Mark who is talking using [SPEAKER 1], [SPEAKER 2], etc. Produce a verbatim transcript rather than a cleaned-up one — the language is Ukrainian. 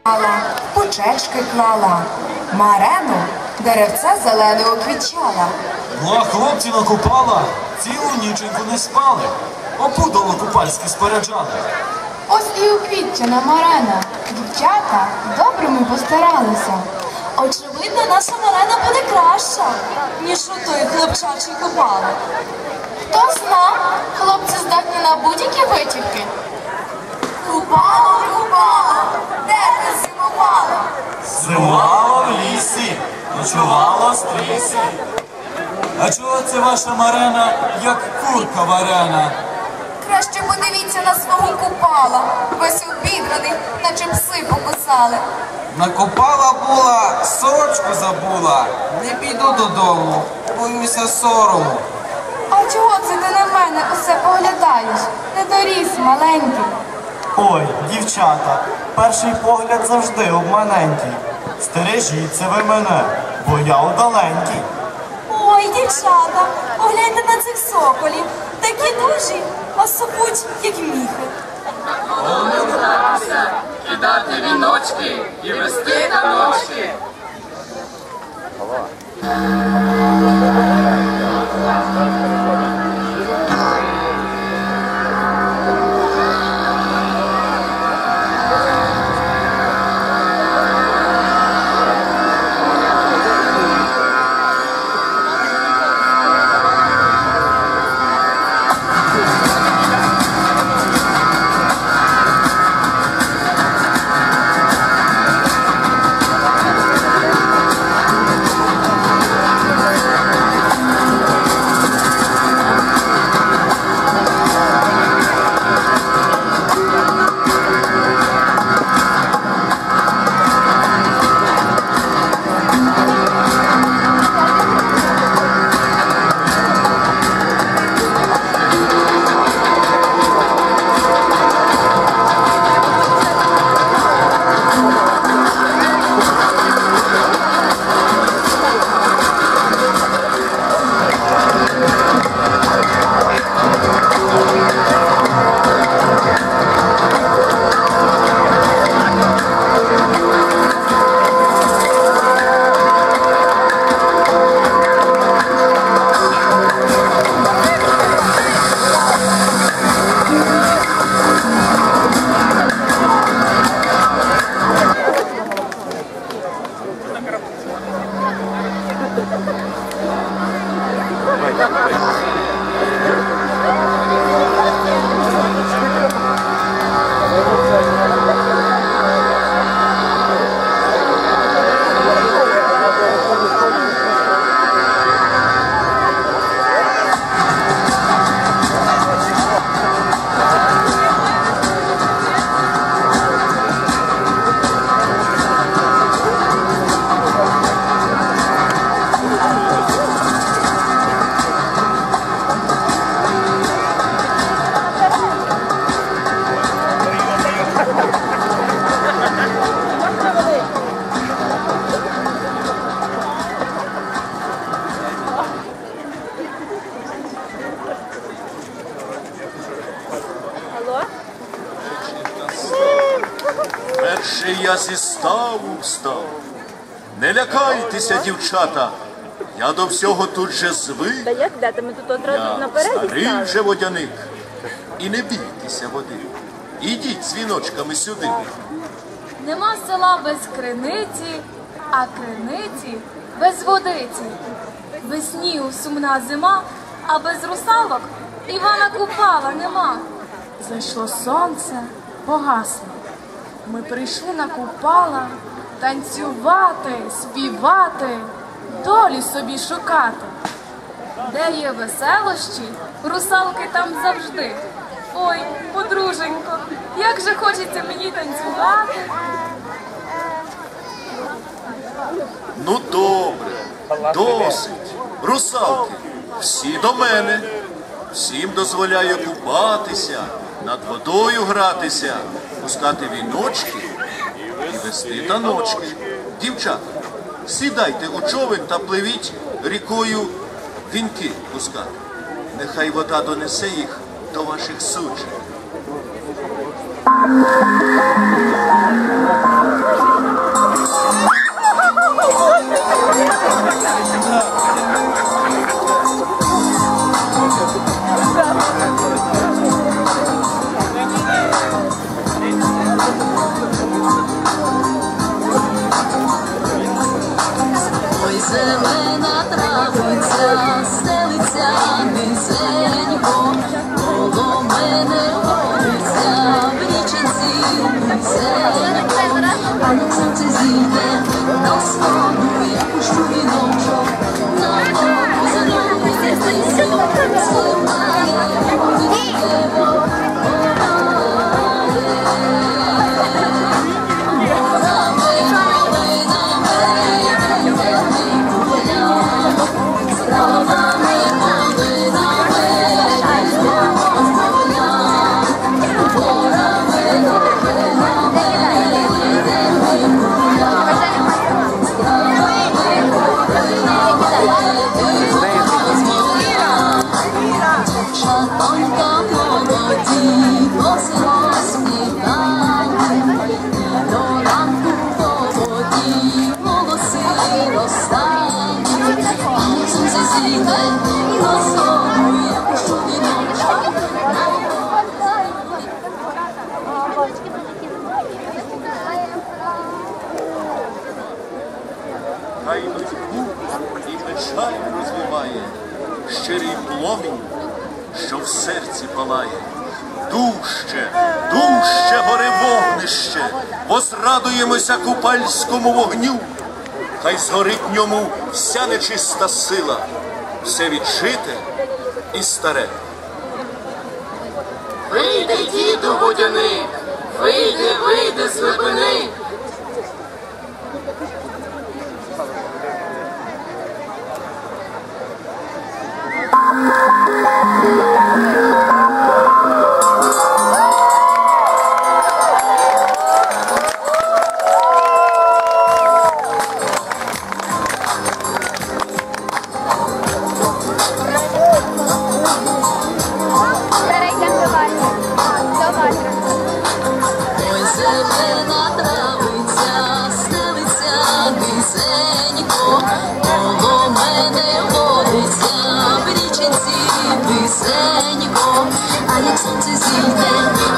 [SPEAKER 1] Почечки клала, Марену деревце зелене оквітчала.
[SPEAKER 2] Ну а хлопці на Купала цілу ніченьку не спали, опудало купальське споряджали.
[SPEAKER 3] Ось і уквітчена Марена. Дівчата добре ми постаралися.
[SPEAKER 4] Очевидно, наша Марена буде краща, ніж у той хлопчачий Купала.
[SPEAKER 3] Хто зна, хлопці здатні на будь-які витівки.
[SPEAKER 4] Купало, Купало, де ти зимувала?
[SPEAKER 2] Зимувала в лісі, ночувала в стрісі. А чого це ваша Марена, як курка варена?
[SPEAKER 4] Краще подивіться на свого Купала, весь обідраний, наче пси покусали.
[SPEAKER 5] Накопала була, сорочку забула. Не піду додому, боюся сорому.
[SPEAKER 3] А чого це ти на мене усе поглядаєш? Не доріс, маленький.
[SPEAKER 6] Ой, дівчата, перший погляд завжди обманенький. Стережіться ви мене, бо я удаленький.
[SPEAKER 4] Ой, дівчата, погляньте на цих соколів. Такі дужі, а сопуть, як міхи.
[SPEAKER 7] Старався кидати віночки і вести на ножки.
[SPEAKER 8] Перший я зі ставу встав. Не лякайтеся, дівчата, я до всього тут же звик.
[SPEAKER 9] Та як де? Ми тут одразу
[SPEAKER 8] Я старий вже водяник. І не бійтеся води. Ідіть з віночками сюди.
[SPEAKER 10] Нема села без криниці, а криниці без водиці. Веснію сумна зима, а без русалок Івана Купала нема. Зайшло сонце, погасло. Ми прийшли на Купала танцювати, співати, долі собі шукати. Де є веселощі, русалки там завжди. Ой, подруженько, як же хочеться мені танцювати.
[SPEAKER 8] Ну добре, досить. Русалки, всі до мене. Всім дозволяю купатися, над водою гратися, пускати віночки і вести таночки. Дівчата, сідайте у човен та пливіть рікою вінки пускати. Нехай вода донесе їх до ваших суджень.
[SPEAKER 9] зелена травиця, стелиться низенько, коло мене водиться, в річенці низенько, а як сонце зійде на сходу, я пущу віночок, на ногу зануриться тисю, зливає води небо.
[SPEAKER 8] Хай нудьгу і печаль розливає щирий пломінь, що в серці палає. Дужче, дужче горе вогнище, возрадуємося купальському вогню. Хай згорить в ньому вся нечиста сила, все віджите і старе.
[SPEAKER 7] Вийди, діду водяник, вийди, вийди з глибини.
[SPEAKER 9] А як сонце зійде